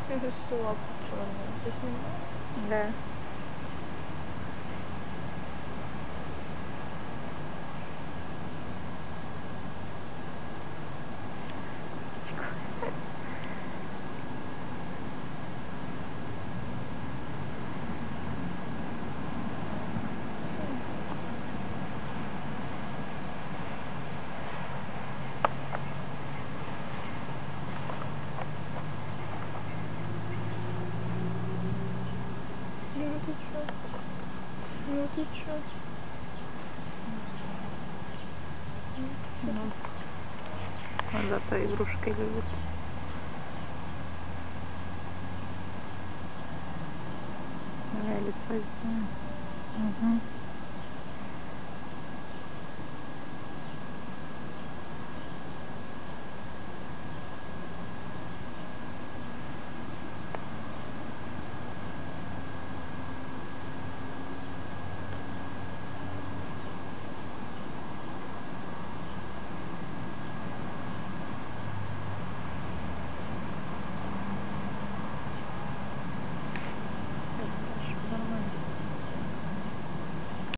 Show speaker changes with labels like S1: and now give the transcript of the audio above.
S1: Это же лапа черная. Ты снимаешь?
S2: Да.
S1: Ну ты чё?
S2: Ну, он зато игрушки любит. Давай лицо сделаем. Угу.